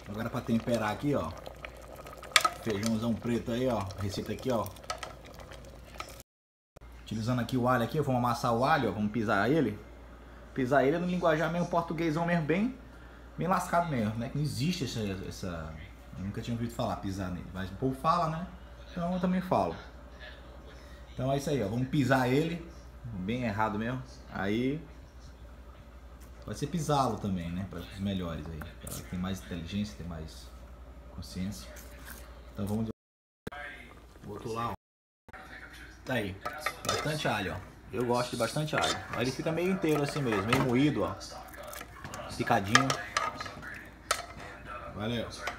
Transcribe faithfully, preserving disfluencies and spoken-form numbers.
Agora para temperar aqui, ó. Feijãozão preto aí, ó. Receita aqui, ó. Utilizando aqui o alho aqui, vamos amassar o alho, ó. Vamos pisar ele. Pisar ele no linguajar mesmo portuguesão mesmo, bem, bem lascado mesmo, né? Que não existe essa, essa... Eu nunca tinha ouvido falar pisar nele. Mas o povo fala, né? Então eu também falo. Então é isso aí, ó. Vamos pisar ele. Bem errado mesmo. Aí... Pode ser pisá-lo também, né? Para os melhores aí. Para quem tem mais inteligência, tem mais consciência. Então vamos... O outro lá, ó. Tá aí. Bastante alho, ó. Eu gosto de bastante alho. Aí ele fica meio inteiro assim mesmo. Meio moído, ó. Picadinho. Valeu.